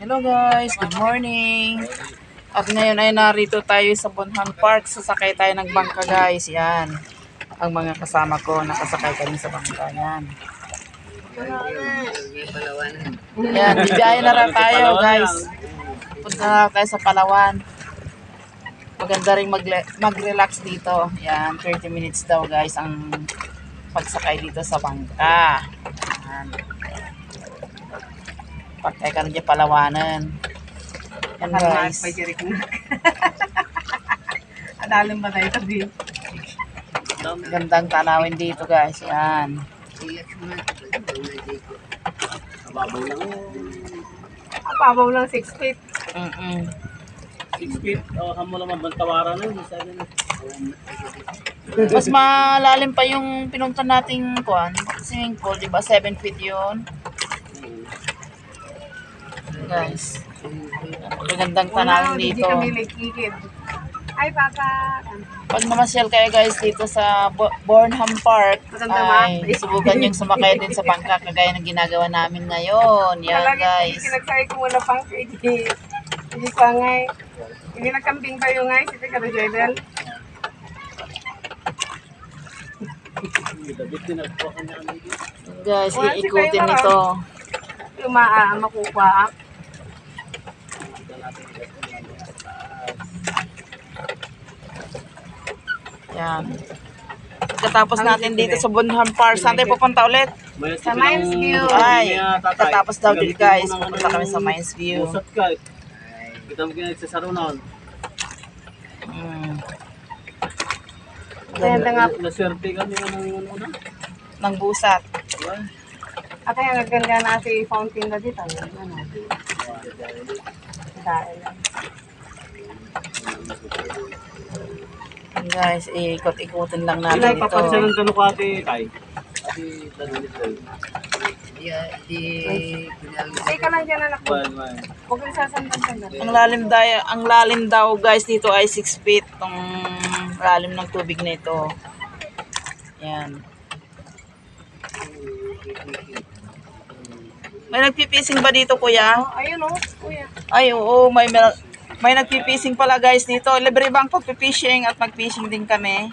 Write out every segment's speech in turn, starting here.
Hello guys, good morning. At ngayon ay narito tayo sa Bonham Park. Sasakay tayo ng bangka guys. Yan. Ang mga kasama ko, nakasakay kami sa bangka. Yan. Yan, bibiyahe na rin tayo guys. Punta na tayo sa Palawan. Maganda rin mag-relax dito. Yan, 30 minutes daw guys ang pagsakay dito sa bangka. Yan. Patay ka na dyan Palawanan. Yan guys. Adalim ba tayo tabi? Gandang tanawin dito guys. Yan. Apabaw lang 6 feet. 6 feet, hamo naman bantawaran na. Mas malalim pa yung pinunta nating swimming pool, di ba? 7 feet yun. Guys. Magandang tanawin Hindi dito. kami nagkikid. Ay, Papa. Pag namasyal kayo guys dito sa Bonham Park, Maganda ba? ay subukan yung sumakay din sa bangka kagaya ng ginagawa namin ngayon. Yan guys. Kinagsay ko muna pang hindi pa ngay. Hindi nagkambing pa yung ngay. Sito ka na, Joydel. Guys, iikutin nito. Yung makukuha. Yan. Pagkatapos natin dito sa Bonham Park, saan tayo pupunta ulit? Sa Mines View. Ay, pagkatapos daw dito guys, pupunta kami sa Mines View. Usap ka. Kita mo kinagsasaro na. Ganda nga. Naswerte kami ng una. Ng busat. At ay, naganda na si fountain na dito. Ano? Dahil lang. Yan guys, ikot-ikutin lang Sila natin ipapansin ito. ng tanong ko ate Kai. Ate tanong ko. Ay, ka lang dyan anak mo. Man. Huwag kang sasandan-sandan. Ang lalim daw guys dito ay 6 feet. Itong lalim ng tubig na ito. Yan. May nagpipising ba dito kuya? Oh, ayun o, kuya. Ay oo, may nagpipising pala guys dito. Libre bang pagpipishing at mag-fishing din kami?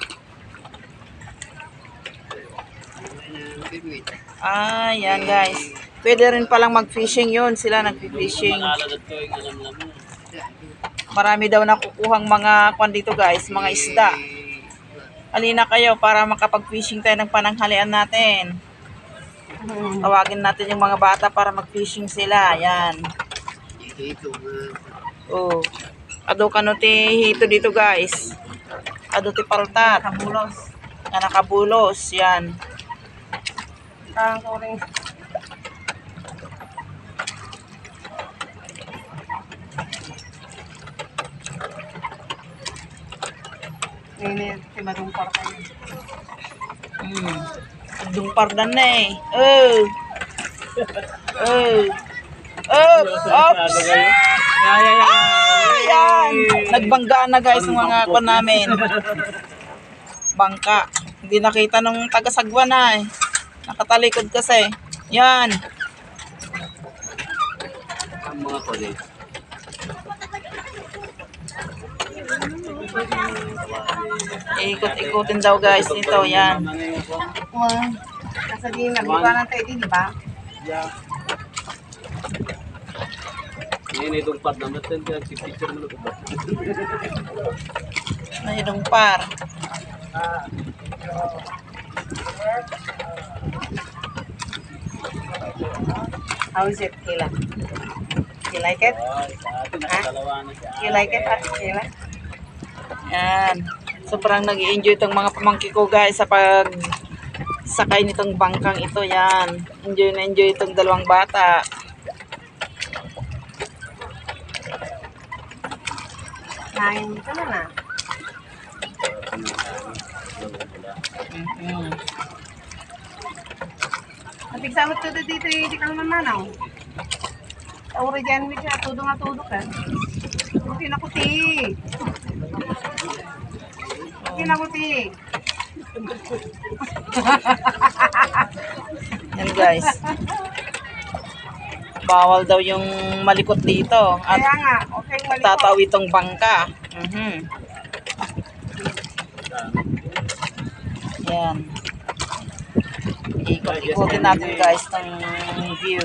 Ah, yan guys. Pwede rin palang mag-fishing yun. Sila nagpipishing. Nalalat ko yung alam mo. Marami daw nakukuhang mga kwan dito guys, mga isda. Halina kayo para makapag-fishing tayo ng pananghalian natin. Tawagin natin yung mga bata para mag-fishing sila. Yan. Oh. Ado kanuti hito dito guys. Ado ti paltat. Kabulos. Nakabulos. Yan. Ang kuring. Ini, timadungkar kayo. Dung pardan na eh. Oh. Oh. Oh. Oops. Ayan. Nagbanggaan na guys ng mga kwan namin. Bangka. Hindi nakita nung taga-Sagwa na eh. Nakatalikod kasi. Yan. Ang mga kolej. Ikot-ikutin daw guys ito. Yan. Nasa di, nagbukanan tayo di ba? Ini itong pad naman natin. Picture mo na ba? Nahidong par. How is it, Kayla? You like it? You like it, Kayla? Yan. Sobrang nag-i-enjoy itong mga pamangkin ko guys sa pag sakay nitong bangkang ito. Yan. Enjoy na enjoy itong dalawang bata. Kain ka na na. Napigsama todo dito di kang mamanaw. Tauro dyan mo siya, todo nga todo ka. Kuti na kuti. Kuti na kuti. Yan guys. bawal daw yung malikot dito. At Kaya nga, okay malikot. tataw itong bangka. Yan. Ikot-ikotin natin guys ng view.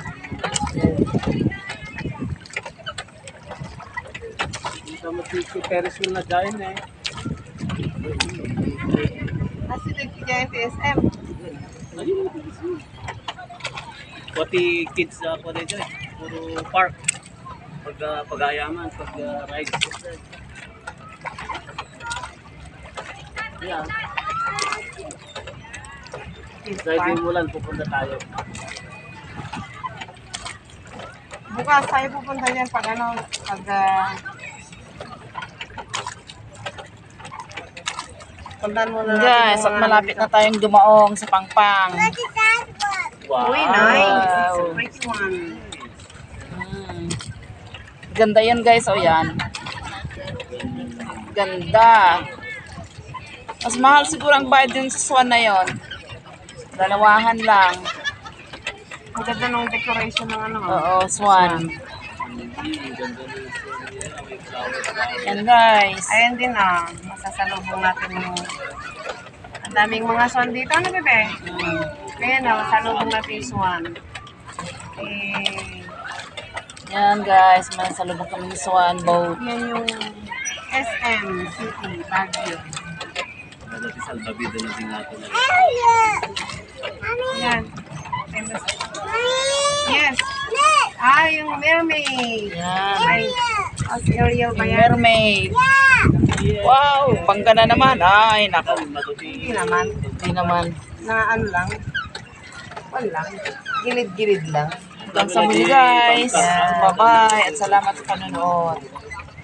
Ito matisi Ferris wheel na giant eh. Kasi nagkigyan TSM. Pati kids ako dito eh. Puro park. Pag-ayaman, pag-ride. Yeah. Driving ulan, pupunta tayo. Bukas tayo pupunta dyan pag ano, pag puntahan muna natin Guys, yung at mga malapit na dito. tayong dumaong sa Pangpang. Wow. Uy, nice. Wow. Pretty one. Ganda yan guys, o yan. Ganda. Mas mahal siguro ang bayad din sa Swan na yon. Dalawahan lang. Ang ganda ng decoration ng ano. Oo, Swan. Yan guys. Ayan din masasalubong natin yung ang daming mga swan dito. Ano bebe? Ayan masasalubong natin yung swan. Yan guys, masalubong kami ng Swan boat. Yan yung SM City, Baguio. Dati salbabido na din natin. Yan. Yes. Yung mermaid. Yan. Ay, si Ariel ba Yung yan? mermaid. Wow, bangka na naman. Ay, nako. Hindi naman. Hindi naman. Na ano lang. Wala lang. Gilid-gilid lang. Hanggang sa muli guys. Bye-bye at salamat sa panonood.